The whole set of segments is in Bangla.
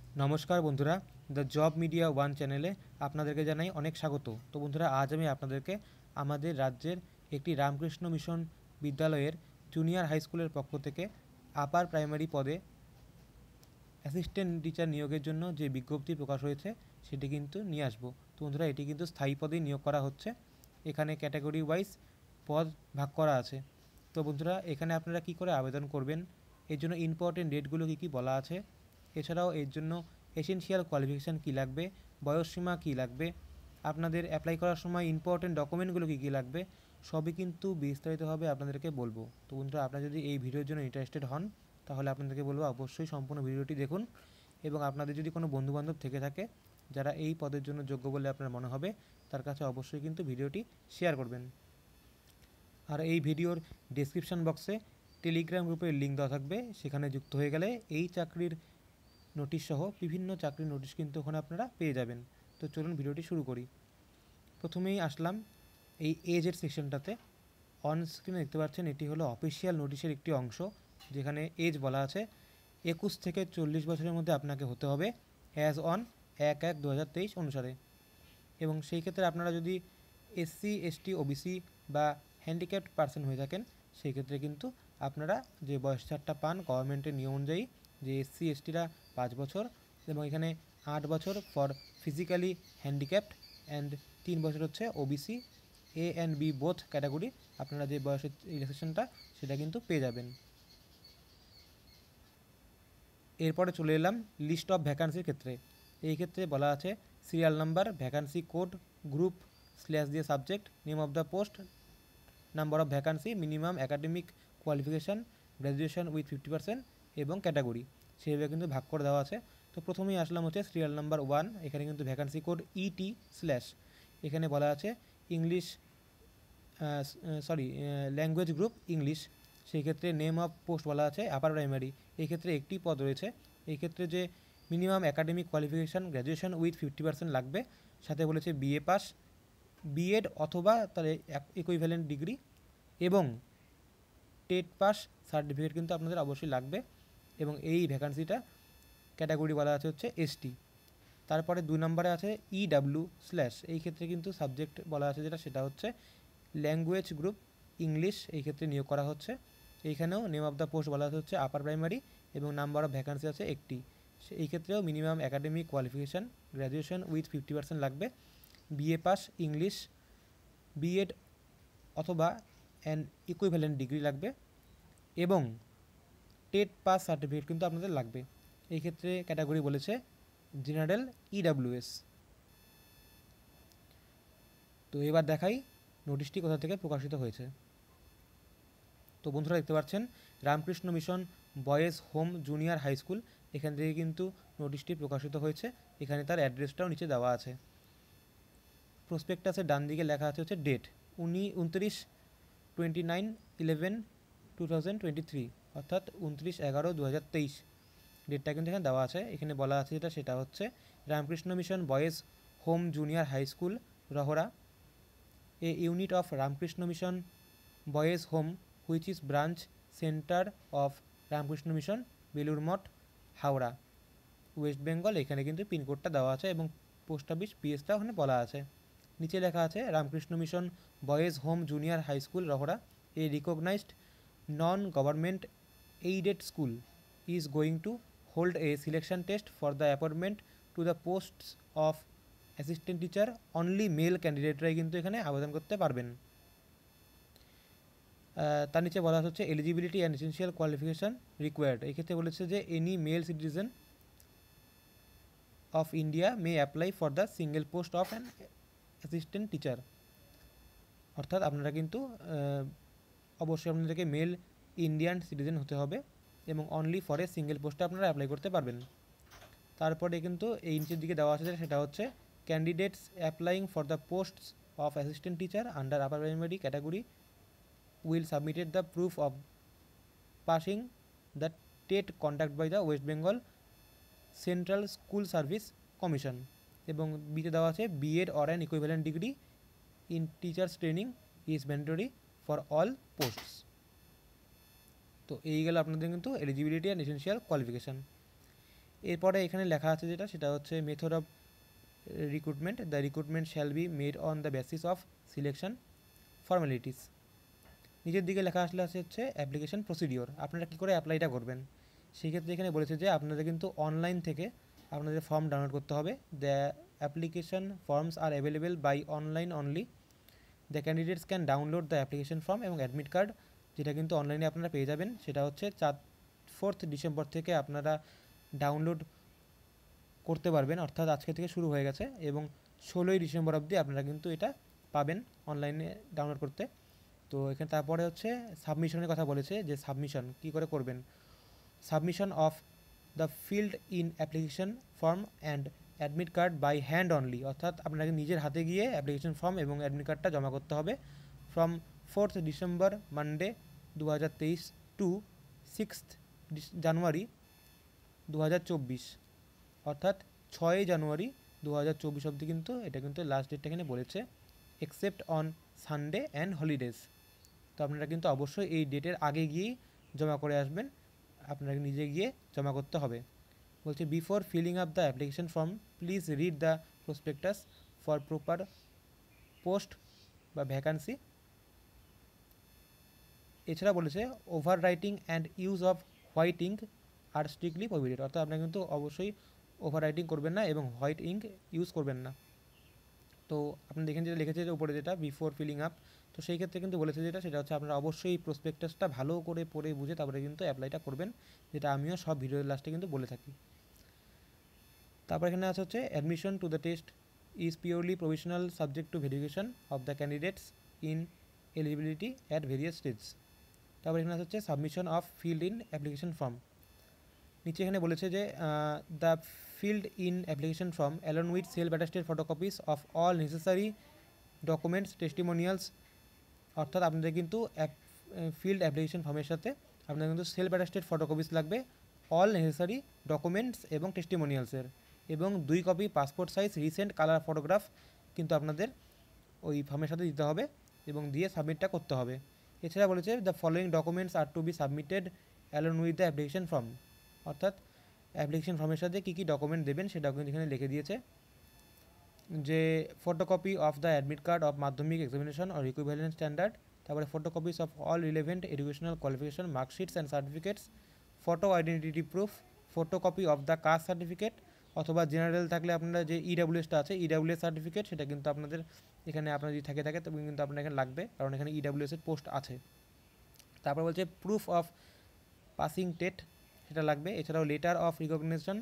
नमस्कार बंधुरा द जब मीडिया वन चैनेले आपनादेरके जानाई अनेक स्वागत। तो बंधुरा आज आमी आपनादेरके आमादेर राज्येर एकटी रामकृष्ण मिशन विद्यालयेर जूनियर हाई स्कूलेर पक्ष थेके आपार प्राइमारि पदे अ্যাসিস্ট্যান্ট টিচার नियोगेर जन्य जे विज्ञप्ति प्रकाश हयेछे सेटी किन्तु निये आसबो। तो बंधुरा एटी किन्तु स्थायी पदेई नियोग करा हच्छे। एखाने कैटागरि वाइज पद भाग करा आछे। तो बंधुरा एखाने आपनारा कि करे आवेदन करबेन एर जन्य इम्पोर्टेंट डेटगुलो कि बला आछे, एछाड़ाओ एर जन्य एसेंशियल क्वालिफिकेशन कि लागबे, बयससीमा कि लागबे, आपनादेर अ্যাপ্লাই करार समय इम्पोर्टेंट डकुमेंटगुलो कि लागबे सबई किन्तु विस्तारितभावे आपनादेरके बोलबो। तो बंधुरा आपनारा यदि एई भिडियोर जन्य इंटारेस्टेड हन ताहले आपनादेरके बोलबो अवश्यई सम्पूर्ण भिडियोटी देखुन এবং আপনাদের যদি কোনো বন্ধু বান্ধব থেকে থাকে যারা এই পদের জন্য যোগ্য বলে আপনার মনে হবে তার কাছে অবশ্যই কিন্তু ভিডিওটি শেয়ার করবেন। আর এই ভিডিওর ডেসক্রিপশন বক্সে টেলিগ্রাম গ্রুপের লিঙ্ক দেওয়া থাকবে, সেখানে যুক্ত হয়ে গেলে এই চাকরির নোটিশ সহ বিভিন্ন চাকরির নোটিশ কিন্তু ওখানে আপনারা পেয়ে যাবেন। তো চলুন ভিডিওটি শুরু করি। প্রথমেই আসলাম এই এজের সেকশনটাতে। অন স্ক্রিনে দেখতে পাচ্ছেন এটি হলো অফিসিয়াল নোটিশের একটি অংশ, যেখানে এজ বলা আছে 21 থেকে 40 বছরের মধ্যে আপনাকে হতে হবে অ্যাজ অন 1/1/2023 অনুসারে। এবং সেই ক্ষেত্রে আপনারা যদি এসসি এসটি ওবিসি বা হ্যান্ডিক্যাপড পার্সন হয়ে থাকেন সেই ক্ষেত্রে কিন্তু আপনারা যে বয়স ছাড়টা পান গভর্নমেন্টের নিয়ম অনুযায়ী, যে এসসি এসটিরা 5 বছর এবং এখানে 8 বছর ফর ফিজিক্যালি হ্যান্ডিক্যাপড অ্যান্ড 3 বছর হচ্ছে OBC A and B both category, আপনারা যে বয়সের রিল্যাক্সেশনটা সেটা কিন্তু পেয়ে যাবেন। এরপরে চলে এলাম লিস্ট অফ ভ্যাকান্সির ক্ষেত্রে। এই ক্ষেত্রে বলা আছে serial number, vacancy code, group slash দিয়ে subject, name of the post, number of vacancy, minimum academic qualification, graduation with 50% এবং ক্যাটাগরি সেইভাবে কিন্তু ভাগ করে দেওয়া আছে। তো প্রথমেই আসলাম হচ্ছে সিরিয়াল নাম্বার 1। এখানে কিন্তু ভ্যাকান্সি কোড ইটি স্ল্যাশ, এখানে বলা আছে ইংলিশ ল্যাঙ্গুয়েজ গ্রুপ ইংলিশ। সেই ক্ষেত্রে নেম অফ পোস্ট বলা আছে আপার প্রাইমারি। এই ক্ষেত্রে একটি পদ রয়েছে। এই ক্ষেত্রে যে minimum academic qualification graduation with 50% লাগবে, সাথে বলেছে বিএ পাস, বিএড অথবা তার ইকুইভ্যালেন্ট ডিগ্রি এবং টেট পাস সার্টিফিকেট কিন্তু আপনাদের অবশ্যই লাগবে। এবং এই ভ্যাকান্সিটা ক্যাটাগরি বলা আছে হচ্ছে এসটি। তারপরে 2 নম্বরে আছে ইডাব্লিউ স্ল্যাশ, এই ক্ষেত্রে কিন্তু সাবজেক্ট বলা আছে যেটা সেটা হচ্ছে ল্যাঙ্গুয়েজ গ্রুপ ইংলিশ, এই ক্ষেত্রে নিয়োগ করা হচ্ছে। এইখানেও নেম অফ দ্য পোস্ট বলা হচ্ছে আপার প্রাইমারি এবং নাম্বার অফ ভ্যাকান্সি আছে একটি। এই ক্ষেত্রেও minimum academic qualification graduation with 50% লাগবে, বিএ পাস ইংলিশ, বিএড অথবা অ্যান ইকুইভ্যালেন্ট ডিগ্রি লাগবে এবং টেট পাস সার্টিফিকেট কিন্তু আপনাদের লাগবে। এই ক্ষেত্রে ক্যাটাগরি বলেছে জেনারেল ইডাব্লিউএস। তো এবার দেখাই নোটিশটি কোথা থেকে প্রকাশিত হয়েছে। তো বন্ধুরা দেখতে পাচ্ছেন Ramakrishna mission boys home junior high school, এখান থেকে কিন্তু নোটিশটি প্রকাশিত হয়েছে। এখানে তার অ্যাড্রেসটাও নিচে দেওয়া আছে। প্রসপেক্টাসের ডান দিকে লেখা আছে হচ্ছে ডেট 29/11/2023 অর্থাৎ 29/11/2023 ডেটটা কিন্তু এখানে দেওয়া আছে। এখানে বলা আছে যেটা সেটা হচ্ছে Ramakrishna mission boys home junior high school Rahara, a unit of Ramakrishna mission boys home which is branch centre of Ramakrishna mission Belur Math Howrah west Bengal. এখানে কিন্তু পিনকোডটা দেওয়া আছে এবং পোস্ট অফিস পিএসটা ওখানে বলা আছে। নিচে লেখা আছে Ramakrishna mission boys home junior high school Rahara, a recognised non government aided school is going to hold a selection test for the appointment to the posts of assistant teacher, only male ক্যান্ডিডেটরাই কিন্তু এখানে আবেদন করতে পারবেন। তার নিচে বলা হচ্ছে eligibility and essential qualification required. এই ক্ষেত্রে বলেছে যে any male citizen of India may apply for the single post of an assistant teacher, অর্থাৎ আপনারা কিন্তু অবশ্যই আপনাদেরকে মেল ইন্ডিয়ান সিটিজেন হতে হবে এবং অনলি ফর এ সিঙ্গেল পোস্টে আপনারা অ্যাপ্লাই করতে পারবেন। তারপরে কিন্তু এই নিচের দিকে দেওয়া আছে সেটা হচ্ছে candidates applying for the posts of assistant teacher under upper primary category will submitted the proof of passing the TET conduct by the West Bengal Central School Service Commission এবং বিতে দেওয়া আছে BEd or an equivalent degree in teachers training is mandatory for all posts. তো এই গেল আপনাদের কিন্তু এলিজিবিলিটি অ্যান্ড এসেন্সিয়াল কোয়ালিফিকেশান। এরপরে এখানে লেখা আছে যেটা, সেটা হচ্ছে method of recruitment. The recruitment shall be made on the basis of selection formalities. নিচের দিকে লেখা আসলে হচ্ছে অ্যাপ্লিকেশন প্রসিডিওর, আপনারা কী করে অ্যাপ্লাইটা করবেন। সেই ক্ষেত্রে এখানে বলেছে যে আপনাদের কিন্তু অনলাইন থেকে আপনাদের ফর্ম ডাউনলোড করতে হবে। The application forms are available by online only. The candidates can download the application form এবং অ্যাডমিট কার্ড, যেটা কিন্তু অনলাইনে আপনারা পেয়ে যাবেন। সেটা হচ্ছে 4 ডিসেম্বর থেকে আপনারা ডাউনলোড করতে পারবেন, অর্থাৎ আজকে থেকে শুরু হয়ে গেছে, এবং 16ই ডিসেম্বর অবধি আপনারা কিন্তু এটা পাবেন অনলাইনে ডাউনলোড করতে। তো এখানে তারপরে হচ্ছে সাবমিশনের কথা বলেছে, যে সাবমিশন কী করে করবেন। Submission of the filled in application form and admit card by hand only, অর্থাৎ আপনাকে নিজের হাতে গিয়ে অ্যাপ্লিকেশন ফর্ম এবং অ্যাডমিট কার্ডটা জমা করতে হবে। From 4th December Monday 2023 to 6th January 2024, অর্থাৎ 6 জানুয়ারি 2024 অবধি কিন্তু এটা কিন্তু লাস্ট ডেটটা এখানে বলেছে, except on Sunday and holidays. তো আপনারা কিন্তু অবশ্যই এই ডেটের আগে গিয়েই জমা করে আসবেন, আপনাকে নিজে গিয়ে জমা করতে হবে। বলছে before filling up the application form please read the prospectus for proper post বা ভ্যাকান্সি। এছাড়া বলেছে overwriting and use of white ink are strictly prohibited, অর্থাৎ আপনারা কিন্তু অবশ্যই ওভার রাইটিং করবেন না এবং হোয়াইট ইঙ্ক ইউজ করবেন না। তো আপনি দেখেন যেটা লিখেছে যে উপরে যেটা বিফোর ফিলিং আপ, তো সেই ক্ষেত্রে কিন্তু বলেছে যেটা, সেটা হচ্ছে আপনারা অবশ্যই প্রসপেক্টাসটা ভালো করে পড়ে বুঝে তারপরে কিন্তু অ্যাপ্লাইটা করবেন, যেটা আমিও সব ভিডিওর লাস্টে কিন্তু বলে থাকি। তারপর এখানে আছে হচ্ছে admission to the test is purely provisional subject to verification of the candidates in eligibility at various stage. তারপর এখানে আছে হচ্ছে submission of filled in application form. নিচে এখানে বলেছে যে the filled in application form along with self attested photocopies of all necessary documents testimonials, অর্থাৎ আপনাদের কিন্তু ফিল্ড অ্যাপ্লিকেশন ফর্মের সাথে আপনাদের কিন্তু সেলফ অ্যাটাস্টেড ফটোকপিস লাগবে, অল নেসেসারি ডকুমেন্টস এবং টেস্টিমোনিয়ালসের, এবং 2 copy passport size recent colour photograph কিন্তু আপনাদের ওই ফর্মের সাথে দিতে হবে এবং দিয়ে সাবমিটটা করতে হবে। এছাড়া বলেছে the following documents are to be submitted along with the application form, অর্থাৎ অ্যাপ্লিকেশন ফর্মের সাথে কী কী ডকুমেন্ট দেবেন সেটাও কিন্তু এখানে লিখে দিয়েছে, যে photocopy of the admit card of Madhyamik examination or equivalent standard, তারপরে photocopies of all relevant educational qualification marksheets and certificates, photo identity proof, photocopy of the caste certificate, অথবা জেনারেল থাকলে আপনারা যে ইডাব্লিউএসটা আছে ইডাব্লিউএস সার্টিফিকেট, সেটা কিন্তু আপনাদের এখানে আপনার যদি থাকে তবে কিন্তু আপনার এখানে লাগবে, কারণ এখানে ইডাব্লিউএসের পোস্ট আছে। তারপর বলছে প্রুফ অফ পাসিং টেট, সেটা লাগবে। এছাড়াও letter of recognition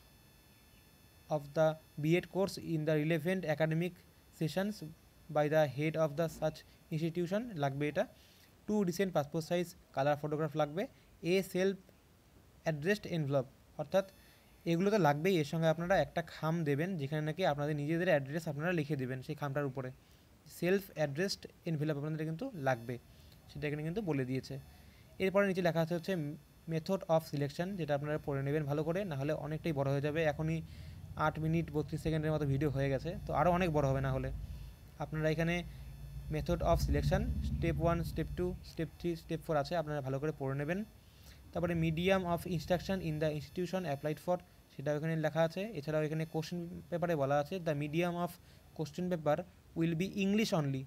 of the B.Ed course in the relevant academic sessions by the head of the such institution লাগবে এটা। 2 recent passport size colour photograph লাগবে। A self addressed envelope, অর্থাৎ এগুলো তো লাগবেই, এর সঙ্গে আপনারা একটা খাম দেবেন যেখানে নাকি আপনাদের নিজেদের অ্যাড্রেস আপনারা লিখে দেবেন সেই খামটার উপরে। সেলফ অ্যাড্রেসড এনভেলপ আপনাদের কিন্তু লাগবে, সেটা এখানে কিন্তু বলে দিয়েছে। এরপরে নিচে লেখা আছে হচ্ছে মেথড অফ সিলেকশন, যেটা আপনারা পড়ে নেবেন ভালো করে, নাহলে অনেকটাই বড় হয়ে যাবে। এখনই 8 মিনিট 32 সেকেন্ডের মতো ভিডিও হয়ে গেছে, তো আরও অনেক বড় হবে না হলে। আপনারা এখানে method of selection step 1, step 2, step 3, step 4 আছে, আপনারা ভালো করে পড়ে নেবেন। তারপরে medium of instruction in the institution applied for, সেটাও এখানে লেখা আছে। এছাড়াও এখানে কোশ্চেন পেপারে বলা আছে the medium of question paper will be English only.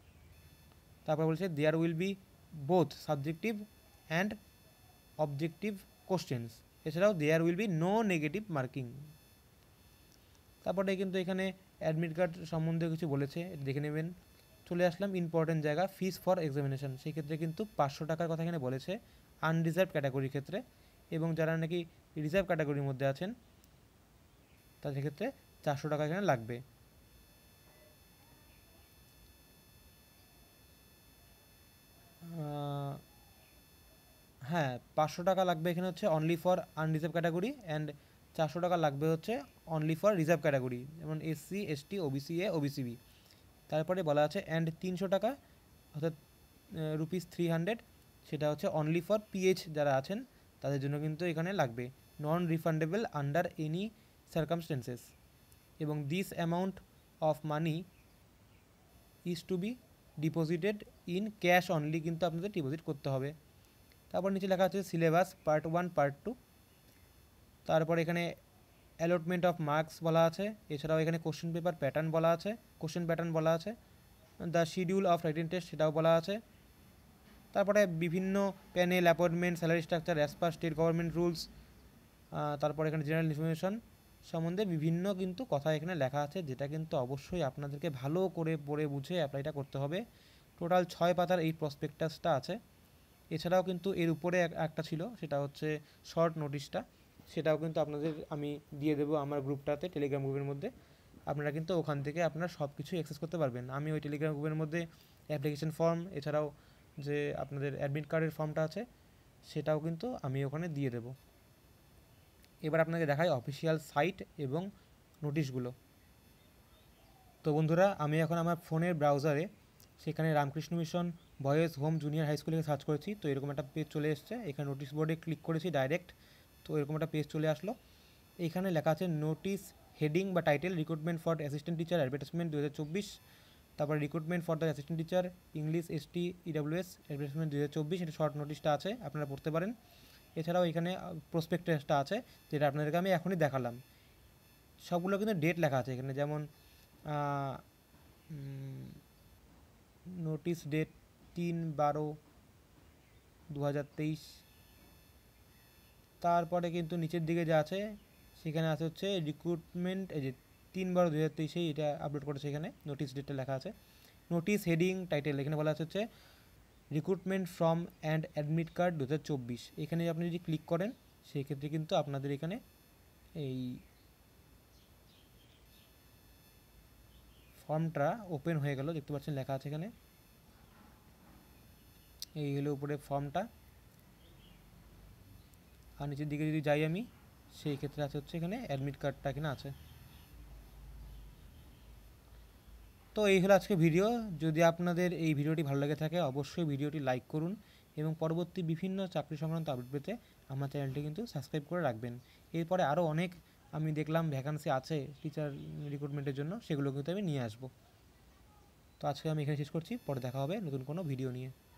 তারপর বলছে there will be both subjective and objective questions, এছাড়াও there will be no negative marking. তারপরে কিন্তু এখানে অ্যাডমিট কার্ড সম্বন্ধে কিছু বলেছে, দেখে নেবেন। চলে আসলাম ইম্পর্টেন্ট জায়গা, ফিস ফর এক্সামিনেশন। সেই ক্ষেত্রে কিন্তু 500 টাকার কথা এখানে বলেছে আনরিজার্ভ ক্যাটাগরির ক্ষেত্রে, এবং যারা নাকি রিজার্ভ ক্যাটাগরির মধ্যে আছেন তাদের ক্ষেত্রে 400 টাকা এখানে লাগবে। হ্যাঁ, 500 টাকা লাগবে এখানে হচ্ছে only for unreserve category, and 400 টাকা লাগবে হচ্ছে অনলি ফর রিজার্ভ ক্যাটাগরি, যেমন SC, ST, OBC A, OBC B. তারপরে বলা আছে অ্যান্ড 300 টাকা অর্থাৎ ₹300, সেটা হচ্ছে অনলি ফর পিএইচ যারা আছেন তাদের জন্য কিন্তু এখানে লাগবে, non refundable under any circumstances, এবং this amount of money is to be deposited in cash only, কিন্তু আপনাদের ডিপোজিট করতে হবে। তারপর নিচে লেখা আছে সিলেবাস পার্ট 1, পার্ট 2। তারপর এখানে অ্যালটমেন্ট অফ মার্কস বলা আছে, এছাড়াও এখানে কোশ্চেন পেপার প্যাটার্ন বলা আছে, কোশ্চেন প্যাটার্ন বলা আছে, the schedule of writing test সেটাও বলা আছে। তারপরে বিভিন্ন panel appointment, salary structure as per state government rules, তারপর এখানে জেনারেল ইনফরমেশন সম্বন্ধে বিভিন্ন কিন্তু কথা এখানে লেখা আছে, যেটা কিন্তু অবশ্যই আপনাদেরকে ভালো করে পড়ে বুঝে অ্যাপ্লাইটা করতে হবে। টোটাল 6 পাতার এই প্রসপেক্টাসটা আছে। এছাড়াও কিন্তু এর উপরে একটা ছিল, সেটা হচ্ছে শর্ট নোটিশটা, সেটাও কিন্তু আপনাদের আমি দিয়ে দেবো আমার গ্রুপটাতে, টেলিগ্রাম গ্রুপের মধ্যে। আপনারা কিন্তু ওখান থেকে আপনারা সব কিছু অ্যাক্সেস করতে পারবেন। আমি ওই টেলিগ্রাম গ্রুপের মধ্যে অ্যাপ্লিকেশন ফর্ম, এছাড়াও যে আপনাদের অ্যাডমিট কার্ডের ফর্মটা আছে সেটাও কিন্তু আমি ওখানে দিয়ে দেবো। এবার আপনাকে দেখাই অফিসিয়াল সাইট এবং নোটিশগুলো। তো বন্ধুরা, আমি এখন আমার ফোনের ব্রাউজারে সেখানে Ramakrishna mission boys home junior high স্কুলে সার্চ করেছি, তো এরকম একটা পেজ চলে এসছে। এখানে নোটিশ বোর্ডে ক্লিক করেছি ডাইরেক্ট, তো এরকম একটা পেজ চলে আসলো। এইখানে লেখা আছে নোটিশ হেডিং বা title, recruitment for assistant teacher advertisement 2024, তারপর recruitment for the assistant teacher English ST EWS advertisement 2024, এটা শর্ট নোটিশটা আছে, আপনারা পড়তে পারেন। এছাড়াও এখানে প্রসপেক্টাসটা আছে, যেটা আপনাদেরকে আমি এখনই দেখালাম। সবগুলো কিন্তু ডেট লেখা আছে এখানে, যেমন নোটিশ ডেট 3/12/2023। তারপরে কিন্তু নিচের দিকে যা আছে সেখানে আছে হচ্ছে রিক্রুটমেন্ট, এই যে 3/12/2023 এটা আপলোড করেছে, এখানে নোটিশ ডেটটা লেখা আছে। নোটিশ হেডিং টাইটেল এখানে বলা আছে হচ্ছে recruitment form and admit card 2024। এখানে আপনি যদি ক্লিক করেন সেই ক্ষেত্রে কিন্তু আপনাদের এখানে এই ফর্মটা ওপেন হয়ে গেল, দেখতে পাচ্ছেন লেখা আছে এখানে, এই হলো উপরে ফর্মটা। আর নিচের দিকে যদি যাই আমি, সেই ক্ষেত্রে আছে হচ্ছে এখানে অ্যাডমিট কার্ডটা এখানে আছে। তো এই হলো আজকে ভিডিও। যদি আপনাদের এই ভিডিওটি ভালো লেগে থাকে অবশ্যই ভিডিওটি লাইক করুন, এবং পরবর্তী বিভিন্ন চাকরি সংক্রান্ত আপডেট পেতে আমার চ্যানেলটি কিন্তু সাবস্ক্রাইব করে রাখবেন। এরপরে আরও অনেক আমি দেখলাম ভ্যাকান্সি আছে টিচার রিক্রুটমেন্টের জন্য, সেগুলো কিন্তু আমি নিয়ে আসবো। তো আজকে আমি এখানে শেষ করছি, পরে দেখা হবে নতুন কোনো ভিডিও নিয়ে।